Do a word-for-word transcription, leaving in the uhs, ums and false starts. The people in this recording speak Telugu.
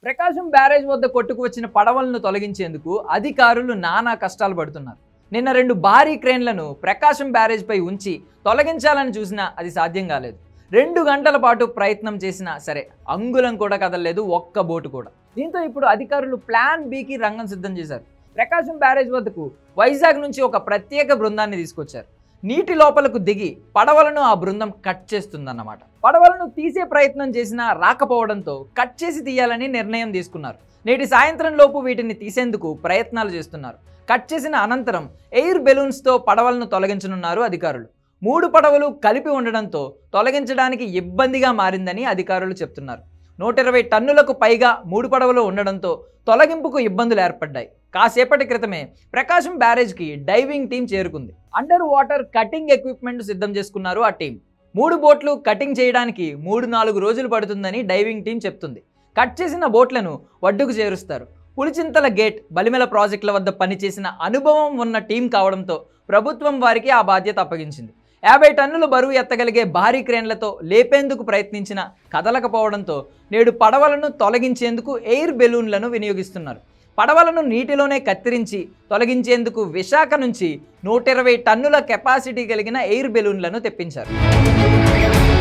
ప్రకాశం బ్యారేజ్ వద్ద కొట్టుకు వచ్చిన పడవలను తొలగించేందుకు అధికారులు నానా కష్టాలు పడుతున్నారు. నిన్న రెండు భారీ క్రేన్లను ప్రకాశం బ్యారేజ్ పై ఉంచి తొలగించాలని చూసినా అది సాధ్యం కాలేదు. రెండు గంటల పాటు ప్రయత్నం చేసినా సరే అంగుళం కూడా కదలలేదు, ఒక్క బోటు కూడా. దీంతో ఇప్పుడు అధికారులు ప్లాన్ బికి రంగం సిద్ధం చేశారు. ప్రకాశం బ్యారేజ్ వద్దకు వైజాగ్ నుంచి ఒక ప్రత్యేక బృందాన్ని తీసుకొచ్చారు. నీటి లోపలకు దిగి పడవలను ఆ బృందం కట్ చేస్తుందన్నమాట. పడవలను తీసే ప్రయత్నం చేసినా రాకపోవడంతో కట్ చేసి తీయాలని నిర్ణయం తీసుకున్నారు. నేటి సాయంత్రం లోపు వీటిని తీసేందుకు ప్రయత్నాలు చేస్తున్నారు. కట్ చేసిన అనంతరం ఎయిర్ బెలూన్స్తో పడవలను తొలగించనున్నారు అధికారులు. మూడు పడవలు కలిపి ఉండడంతో తొలగించడానికి ఇబ్బందిగా మారిందని అధికారులు చెప్తున్నారు. నూట ఇరవై టన్నులకు పైగా మూడు పడవలు ఉండడంతో తొలగింపుకు ఇబ్బందులు ఏర్పడ్డాయి. కాసేపటి క్రితమే ప్రకాశం బ్యారేజ్కి డైవింగ్ టీం చేరుకుంది. అండర్ వాటర్ కటింగ్ ఎక్విప్మెంట్ సిద్ధం చేసుకున్నారు ఆ టీం. మూడు బోట్లు కటింగ్ చేయడానికి మూడు నాలుగు రోజులు పడుతుందని డైవింగ్ టీం చెప్తుంది. కట్ చేసిన బోట్లను ఒడ్డుకు చేరుస్తారు. పులిచింతల గేట్, బలిమెల ప్రాజెక్టుల వద్ద పనిచేసిన అనుభవం ఉన్న టీం కావడంతో ప్రభుత్వం వారికి ఆ బాధ్యత అప్పగించింది. యాభై టన్నుల బరువు ఎత్తగలిగే భారీ క్రేన్లతో లేపేందుకు ప్రయత్నించిన కదలకపోవడంతో నేడు పడవలను తొలగించేందుకు ఎయిర్ బెలూన్లను వినియోగిస్తున్నారు. పడవలను నీటిలోనే కత్తిరించి తొలగించేందుకు విశాఖ నుంచి నూట ఇరవై టన్నుల కెపాసిటీ కలిగిన ఎయిర్ బెలూన్లను తెప్పించారు.